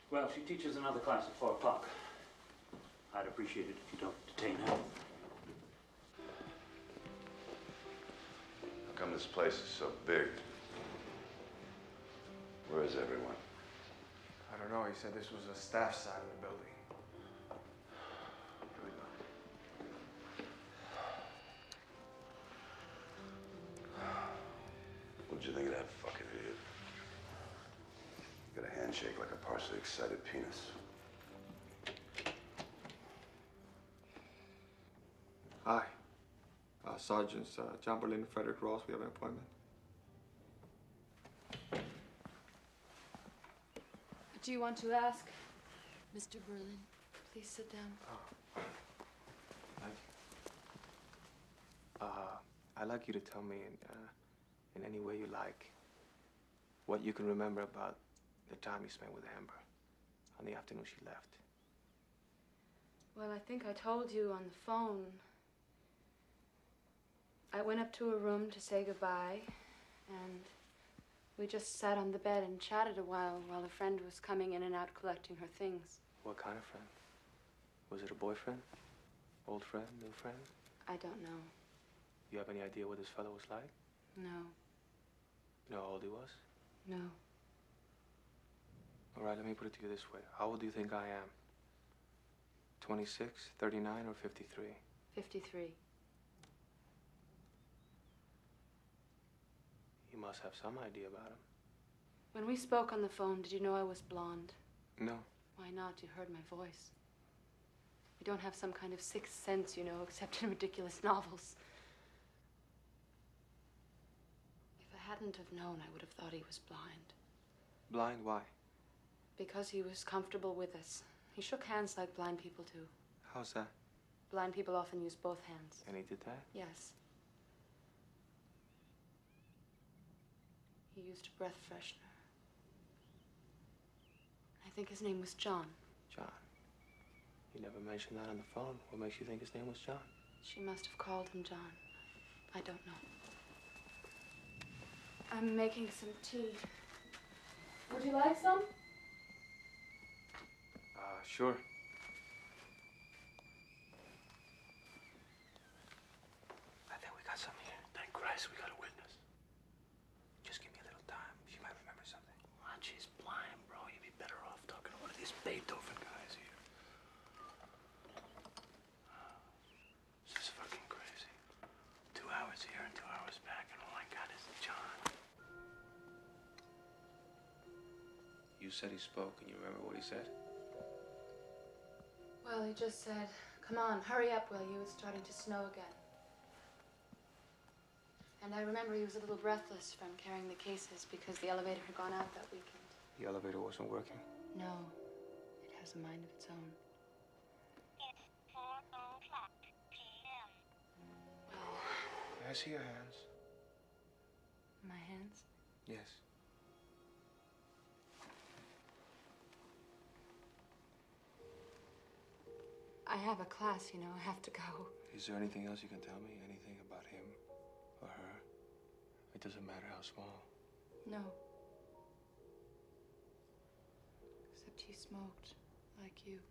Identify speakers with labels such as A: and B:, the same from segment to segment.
A: Well, she teaches another class at 4 o'clock. I'd appreciate it if you don't detain her.
B: How come this place is so big? Where is everyone?
C: I don't know. He said this was a staff side of the building.
B: Here we go. What'd you think of that fucking idiot? Got a handshake like a partially excited penis.
C: Hi. Sergeants John Berlin and Frederick Ross, we have an appointment.
D: Do you want to ask? Mr. Berlin, please sit down.
C: Thank you. I'd like you to tell me in any way you like what you can remember about the time you spent with Amber on the afternoon she left.
D: Well, I think I told you on the phone. I went up to her room to say goodbye, and we just sat on the bed and chatted a while a friend was coming in and out collecting her things.
C: What kind of friend? Was it a boyfriend? Old friend? New friend?
D: I don't know.
C: You have any idea what this fellow was like?
D: No.
C: You know how old he was?
D: No.
C: All right, let me put it to you this way. How old do you think I am? 26, 39, or 53?
D: 53.
C: You must have some idea about him.
D: When we spoke on the phone, did you know I was blonde?
C: No.
D: Why not? You heard my voice. You don't have some kind of sixth sense, you know, except in ridiculous novels. If I hadn't have known, I would have thought he was blind.
C: Blind? Why?
D: Because he was comfortable with us. He shook hands like blind people do.
C: How's that?
D: Blind people often use both hands.
C: And he did that?
D: Yes. He used a breath freshener. I think his name was John.
C: John. You never mentioned that on the phone. What makes you think his name was John?
D: She must have called him John. I don't know. I'm making some tea. Would you like some?
C: Sure. I think we got something here.
A: Thank Christ we got a witness.
C: Just give me a little time. She might remember something.
A: Well, she's blind, bro. You'd be better off talking to one of these Beethoven guys here. This is fucking crazy. 2 hours here and 2 hours back, and all I got is John.
C: You said he spoke, and you remember what he said?
D: Well, he just said, come on, hurry up, will you? It's starting to snow again. And I remember he was a little breathless from carrying the cases because the elevator had gone out that weekend.
C: The elevator wasn't working?
D: No, it has a mind of its own.
E: It's 4:00 p.m.
D: Well,
C: May I see your hands?
D: my hands?
C: Yes.
D: I have a class, you know, I have to go.
C: Is there anything else you can tell me? Anything about him or her? It doesn't matter how small.
D: No. Except he smoked, like you.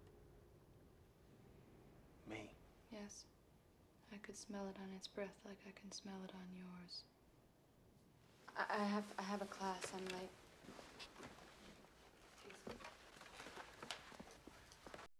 C: Me?
D: Yes. I could smell it on its breath like I can smell it on yours. I have a class, I'm late.